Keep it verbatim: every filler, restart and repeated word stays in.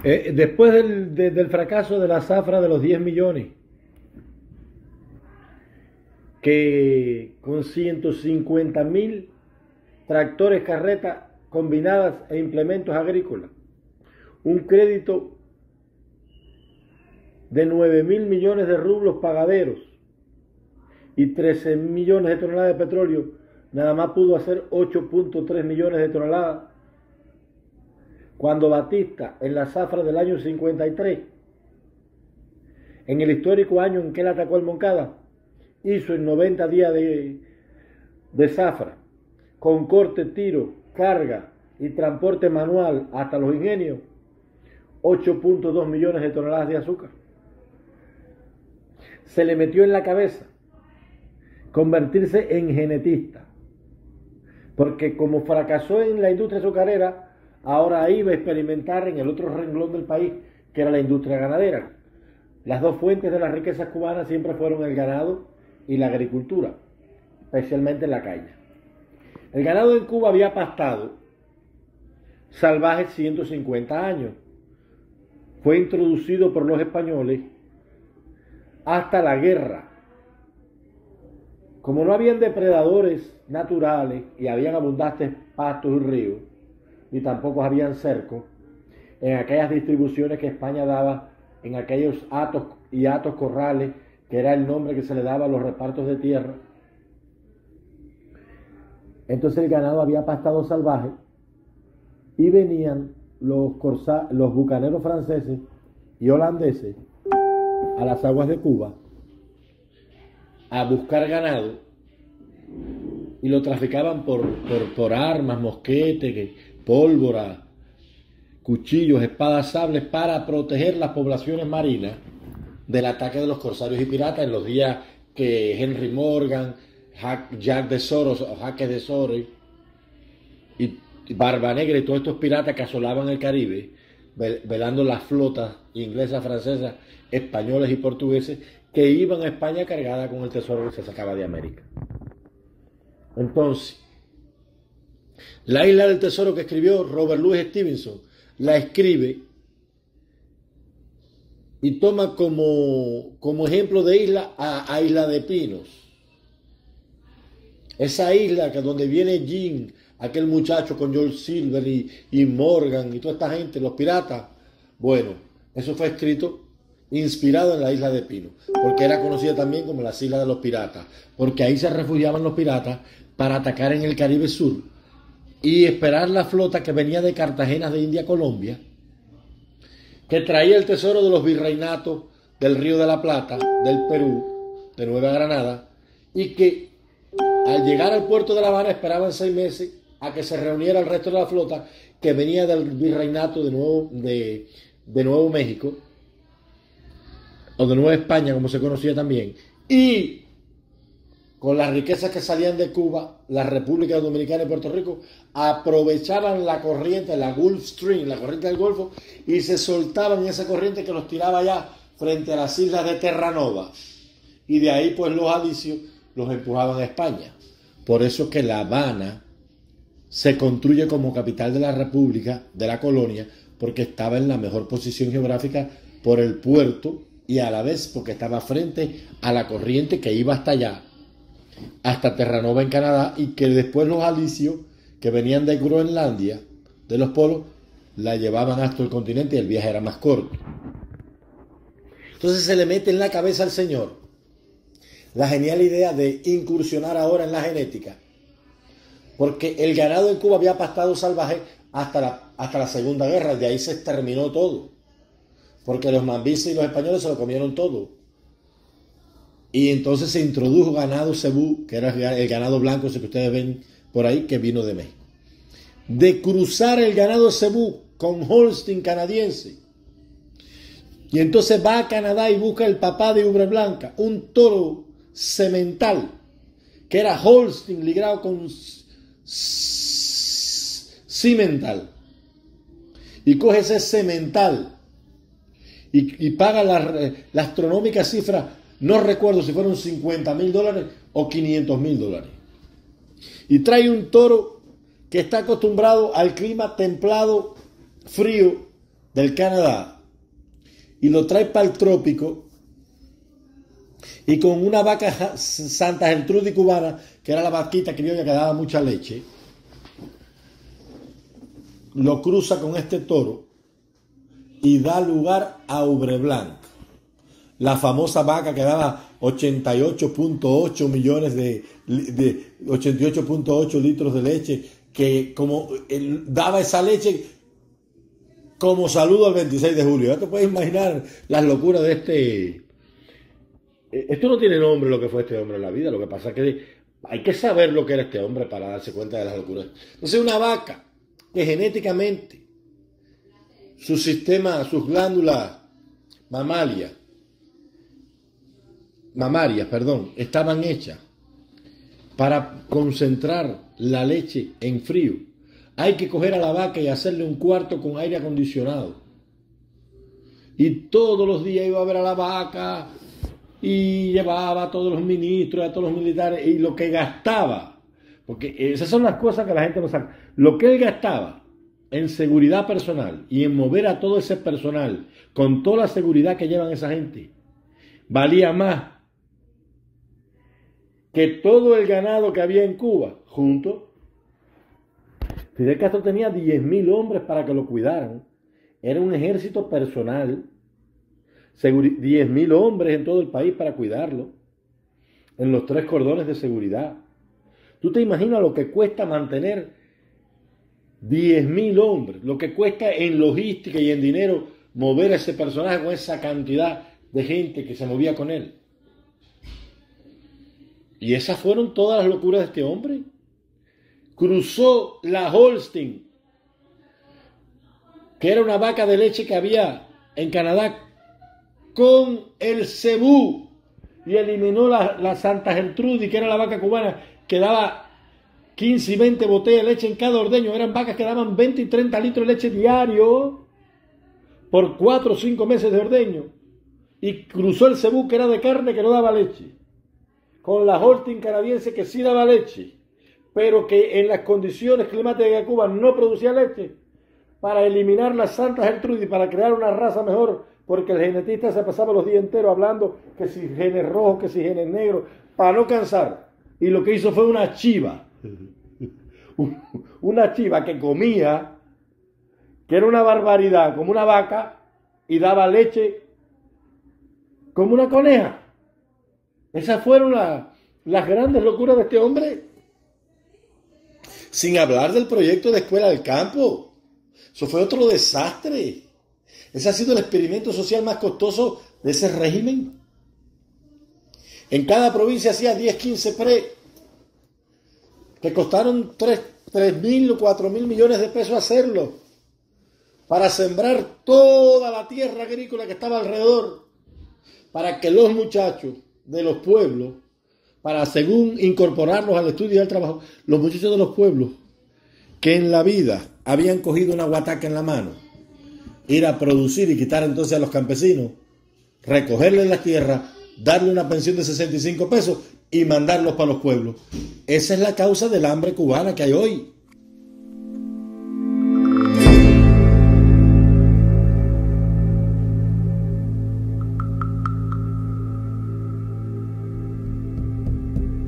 Eh, después del, de, del fracaso de la zafra de los diez millones, que con ciento cincuenta mil tractores, carretas combinadas e implementos agrícolas, un crédito de nueve mil millones de rublos pagaderos y trece millones de toneladas de petróleo, nada más pudo hacer ocho punto tres millones de toneladas, cuando Batista, en la zafra del año cincuenta y tres, en el histórico año en que él atacó al Moncada, hizo en noventa días de, de zafra, con corte, tiro, carga y transporte manual hasta los ingenios, ocho punto dos millones de toneladas de azúcar. Se le metió en la cabeza convertirse en genetista, porque como fracasó en la industria azucarera, ahora iba a experimentar en el otro renglón del país, que era la industria ganadera. Las dos fuentes de las riquezas cubanas siempre fueron el ganado y la agricultura, especialmente en la calle. El ganado en Cuba había pastado salvaje ciento cincuenta años. Fue introducido por los españoles hasta la guerra. Como no habían depredadores naturales y habían abundantes pastos y ríos, ni tampoco habían cercos, en aquellas distribuciones que España daba, en aquellos hatos y hatos corrales, que era el nombre que se le daba a los repartos de tierra. Entonces el ganado había pastado salvaje y venían los, corsa, los bucaneros franceses y holandeses a las aguas de Cuba a buscar ganado y lo traficaban por, por, por armas, mosquetes, pólvora, cuchillos, espadas, sables, para proteger las poblaciones marinas del ataque de los corsarios y piratas en los días que Henry Morgan, Jack de Soros o Jaques de Soros y Barba Negra y todos estos piratas que asolaban el Caribe, velando las flotas inglesas, francesas, españoles y portugueses que iban a España cargada con el tesoro que se sacaba de América. Entonces, La Isla del Tesoro, que escribió Robert Louis Stevenson, la escribe y toma como, como ejemplo de isla a, a Isla de Pinos. Esa isla que donde viene Jim, aquel muchacho con George Silver y, y Morgan y toda esta gente, los piratas. Bueno, eso fue escrito inspirado en la Isla de Pinos, porque era conocida también como las Islas de los Piratas, porque ahí se refugiaban los piratas para atacar en el Caribe Sur y esperar la flota que venía de Cartagena de India a Colombia, que traía el tesoro de los virreinatos del Río de la Plata, del Perú, de Nueva Granada, y que al llegar al puerto de La Habana esperaban seis meses a que se reuniera el resto de la flota que venía del virreinato de Nuevo, de, de Nuevo México, o de Nueva España, como se conocía también, y con las riquezas que salían de Cuba, la República Dominicana y Puerto Rico aprovechaban la corriente, la Gulf Stream, la corriente del Golfo, y se soltaban en esa corriente que los tiraba allá frente a las islas de Terranova, y de ahí pues los alicios los empujaban a España. Por eso que La Habana se construye como capital de la República, de la colonia, porque estaba en la mejor posición geográfica por el puerto y a la vez porque estaba frente a la corriente que iba hasta allá, hasta Terranova en Canadá, y que después los alicios que venían de Groenlandia, de los polos, la llevaban hasta el continente y el viaje era más corto. Entonces se le mete en la cabeza al señor la genial idea de incursionar ahora en la genética, porque el ganado en Cuba había pastado salvaje hasta la, hasta la Segunda Guerra, de ahí se terminó todo, porque los mambises y los españoles se lo comieron todo. Y entonces se introdujo ganado cebú, que era el ganado blanco, ese que ustedes ven por ahí, que vino de México. De cruzar el ganado cebú con Holstein canadiense. Y entonces va a Canadá y busca el papá de ubre blanca, un toro semental, que era Holstein ligado con cimental. Y coge ese semental y, y paga la, la astronómica cifra. No recuerdo si fueron cincuenta mil dólares o quinientos mil dólares. Y trae un toro que está acostumbrado al clima templado, frío del Canadá y lo trae para el trópico, y con una vaca Santa Gertrudis cubana, que era la vaquita criolla que daba mucha leche, lo cruza con este toro y da lugar a Ubre Blanc, la famosa vaca que daba ochenta y ocho punto ocho millones de, de ochenta y ocho punto ocho litros de leche, que como él daba esa leche como saludo al veintiséis de julio. Ya te puedes imaginar las locuras de este. Esto no tiene nombre lo que fue este hombre en la vida. Lo que pasa es que hay que saber lo que era este hombre para darse cuenta de las locuras. Entonces, una vaca que genéticamente su sistema, sus glándulas mamarias, mamarias, perdón, estaban hechas para concentrar la leche en frío. Hay que coger a la vaca y hacerle un cuarto con aire acondicionado. Y todos los días iba a ver a la vaca y llevaba a todos los ministros, a todos los militares, y lo que gastaba, porque esas son las cosas que la gente no sabe, lo que él gastaba en seguridad personal y en mover a todo ese personal con toda la seguridad que llevan esa gente, valía más que todo el ganado que había en Cuba junto. Fidel Castro tenía diez mil hombres para que lo cuidaran. Era un ejército personal, diez mil hombres en todo el país para cuidarlo, en los tres cordones de seguridad. ¿Tú te imaginas lo que cuesta mantener diez mil hombres? Lo que cuesta en logística y en dinero mover a ese personaje con esa cantidad de gente que se movía con él. Y esas fueron todas las locuras de este hombre. Cruzó la Holstein, que era una vaca de leche que había en Canadá, con el Cebú, y eliminó la, la Santa Gertrudis, que era la vaca cubana, que daba quince y veinte botellas de leche en cada ordeño. Eran vacas que daban veinte y treinta litros de leche diario por cuatro o cinco meses de ordeño. Y cruzó el Cebú, que era de carne, que no daba leche, con la Holstein canadiense, que sí daba leche, pero que en las condiciones climáticas de Cuba no producía leche, para eliminar la Santa Gertrudis, para crear una raza mejor, porque el genetista se pasaba los días enteros hablando que si genes rojos, que si genes negros, para no cansar. Y lo que hizo fue una chiva, una chiva que comía, que era una barbaridad, como una vaca, y daba leche como una coneja. Esas fueron la, las grandes locuras de este hombre. Sin hablar del proyecto de Escuela del Campo. Eso fue otro desastre. Ese ha sido el experimento social más costoso de ese régimen. En cada provincia hacía diez, quince pre, que costaron tres mil o cuatro mil millones de pesos hacerlo, para sembrar toda la tierra agrícola que estaba alrededor, para que los muchachos de los pueblos, para según incorporarlos al estudio y al trabajo, los muchachos de los pueblos que en la vida habían cogido una guataca en la mano, ir a producir y quitar entonces a los campesinos, recogerles la tierra, darle una pensión de sesenta y cinco pesos y mandarlos para los pueblos. Esa es la causa del hambre cubana que hay hoy.